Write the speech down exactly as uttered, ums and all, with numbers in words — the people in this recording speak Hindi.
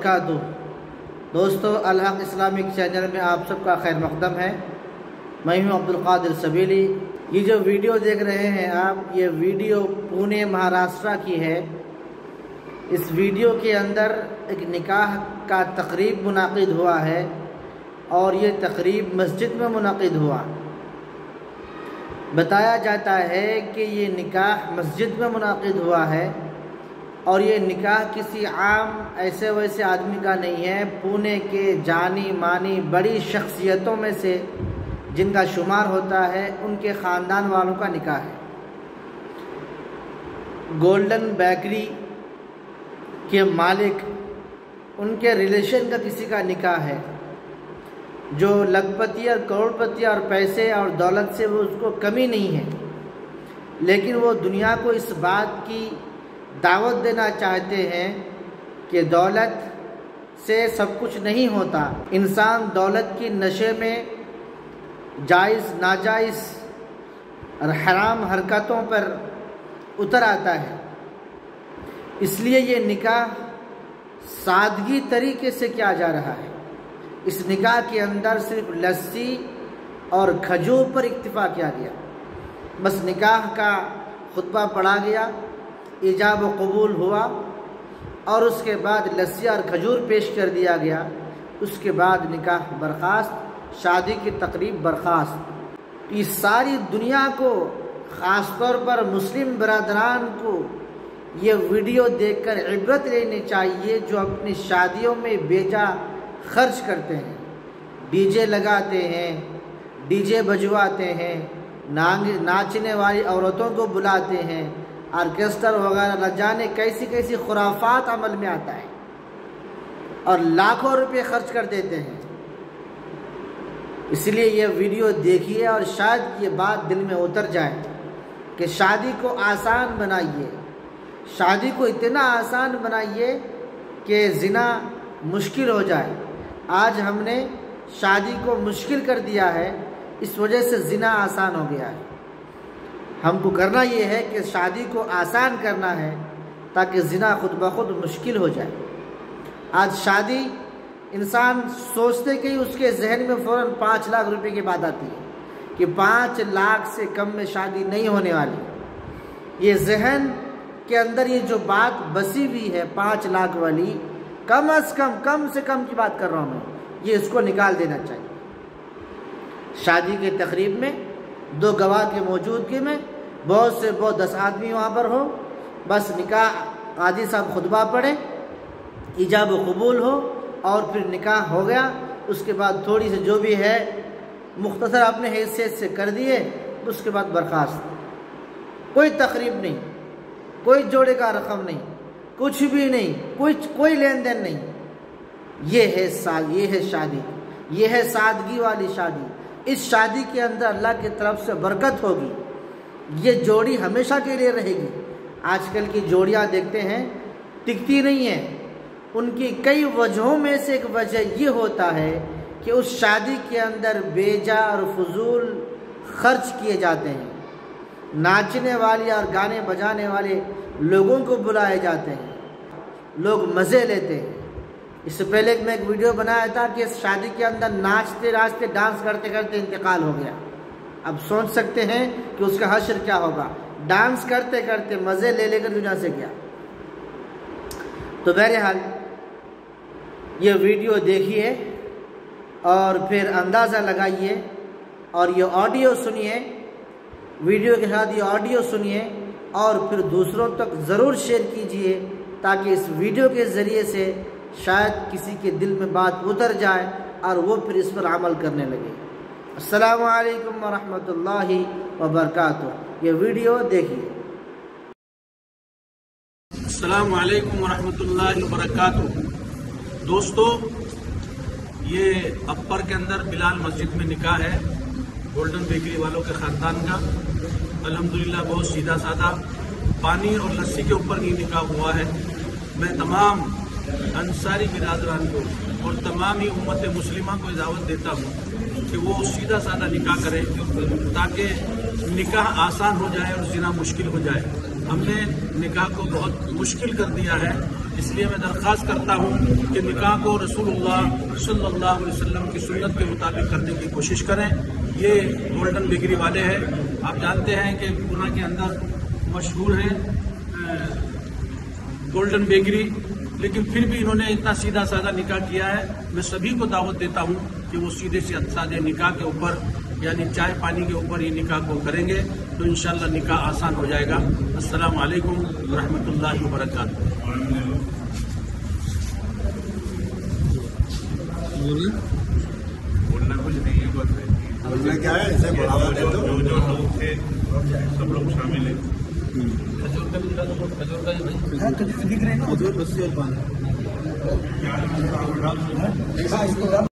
वबरकातुहू। दोस्तों, अल हक इस्लामिक चैनल में आप सबका खैर मक़दम है। मैं हूँ अब्दुल क़ादिर सबीली। ये जो वीडियो देख रहे हैं आप, ये वीडियो पुणे महाराष्ट्र की है। इस वीडियो के अंदर एक निकाह का तकरीब मुनाकिद हुआ है और ये तकरीब मस्जिद में मुनाकिद हुआ। बताया जाता है कि ये निकाह मस्जिद में मुनाकिद हुआ है और ये निकाह किसी आम ऐसे वैसे आदमी का नहीं है। पुणे के जानी मानी बड़ी शख्सियतों में से जिनका शुमार होता है, उनके ख़ानदान वालों का निकाह है। गोल्डन बेकरी के मालिक, उनके रिलेशन का किसी का निकाह है जो लखपति और करोड़पति और पैसे और दौलत से वो उसको कमी नहीं है, लेकिन वो दुनिया को इस बात की दावत देना चाहते हैं कि दौलत से सब कुछ नहीं होता। इंसान दौलत की नशे में जायज़ नाजायज़ और हराम हरकतों पर उतर आता है। इसलिए ये निकाह सादगी तरीके से किया जा रहा है। इस निकाह के अंदर सिर्फ लस्सी और खजूर पर इक्तिफा किया गया। बस निकाह का खुतबा पढ़ा गया, इजाब व कबूल हुआ और उसके बाद लस्सी और खजूर पेश कर दिया गया। उसके बाद निकाह बर्खास्त, शादी की तकरीब बर्खास्त। इस सारी दुनिया को, ख़ास तौर पर मुस्लिम बरादरान को ये वीडियो देखकर इबरत लेनी चाहिए जो अपनी शादियों में बेजा खर्च करते हैं। डीजे लगाते हैं, डीजे बजवाते हैं, नांग नाचने वाली औरतों को बुलाते हैं, ऑर्केस्ट्रा वगैरह न जाने कैसी कैसी खुराफात अमल में आता है और लाखों रुपए खर्च कर देते हैं। इसलिए ये वीडियो देखिए और शायद ये बात दिल में उतर जाए कि शादी को आसान बनाइए, शादी को इतना आसान बनाइए कि ज़िना मुश्किल हो जाए। आज हमने शादी को मुश्किल कर दिया है, इस वजह से ज़िना आसान हो गया है। हमको करना ये है कि शादी को आसान करना है ताकि ज़िना खुद ब खुद मुश्किल हो जाए। आज शादी इंसान सोचते कि उसके जहन में फ़ौरन पाँच लाख रुपए की बात आती है कि पाँच लाख से कम में शादी नहीं होने वाली। ये जहन के अंदर ये जो बात बसी हुई है पाँच लाख वाली, कम अज़ कम कम से कम की बात कर रहा हूँ मैं, ये इसको निकाल देना चाहिए। शादी के तकरीब में दो गवाह की मौजूदगी में बहुत से बहुत दस आदमी वहाँ पर हो, बस निकाह काजी साहब खुतबा पढ़े, इजाब व कबूल हो और फिर निकाह हो गया। उसके बाद थोड़ी सी जो भी है मुख्तसर अपने हैसियत से कर दिए, उसके बाद बर्खास्त। कोई तकरीब नहीं, कोई जोड़े का रकम नहीं, कुछ भी नहीं, कुछ कोई लेन देन नहीं। ये है सा ये है शादी, ये है सादगी वाली शादी। इस शादी के अंदर अल्लाह की तरफ से बरकत होगी। ये जोड़ी हमेशा के लिए रहेगी। आजकल की जोड़ियाँ देखते हैं टिकती नहीं है। उनकी कई वजहों में से एक वजह ये होता है कि उस शादी के अंदर बेजा और फजूल खर्च किए जाते हैं। नाचने वाले और गाने बजाने वाले लोगों को बुलाए जाते हैं, लोग मज़े लेते हैं। इससे पहले मैं एक वीडियो बनाया था कि इस शादी के अंदर नाचते नाचते डांस करते करते इंतकाल हो गया। अब सोच सकते हैं कि उसका हश्र क्या होगा। डांस करते करते मज़े ले लेकर दुनिया से गया। तो बहरहाल ये वीडियो देखिए और फिर अंदाज़ा लगाइए और ये ऑडियो सुनिए, वीडियो के साथ ये ऑडियो सुनिए और फिर दूसरों तक ज़रूर शेयर कीजिए ताकि इस वीडियो के ज़रिए से शायद किसी के दिल में बात उतर जाए और वो फिर इस पर अमल करने लगे। अस्सलामु अलैकुम व रहमतुल्लाहि व बरकातुहू। ये वीडियो देखिए। अस्सलामु अलैकुम व रहमतुल्लाहि व बरकातुहू। दोस्तों, ये अपर के अंदर बिलाल मस्जिद में निकाह है गोल्डन बेकरी वालों के ख़ानदान का। अल्हम्दुलिल्लाह बहुत सीधा साधा, पानी और लस्सी के ऊपर ये निकाह हुआ है। मैं तमाम अंसारी बिरादरान को और तमाम ही उम्मत मुस्लिमा को दावत देता हूँ कि वो सीधा साधा निकाह करें ताकि निकाह आसान हो जाए और ज़िना मुश्किल हो जाए। हमने निकाह को बहुत मुश्किल कर दिया है। इसलिए मैं दरख्वास्त करता हूँ कि निकाह को रसूलुल्लाह सल्लल्लाहु अलैहि वसल्लम की सुन्नत के मुताबिक करने की कोशिश करें। ये गोल्डन बेकरी वाले हैं, आप जानते हैं कि पूना के अंदर मशहूर है गोल्डन बेकरी, लेकिन फिर भी इन्होंने इतना सीधा साधा निकाह किया है। मैं सभी को दावत देता हूँ कि वो सीधे से सादे निकाह के ऊपर यानी चाय पानी के ऊपर ये निकाह को करेंगे तो इंशाल्लाह निकाह आसान हो जाएगा। अस्सलाम वालेकुम रहमतुल्लाहि व बरकातुहू। बोलना कुछ नहीं है, बस बोलना क्या है, इसे बढ़ावा दे दो। जो जो लोग थे सब लोग शामिल हैं। खजूर का भी खजूर का भी दिख रहे हैं ना, खजूर लस्सी और पानी।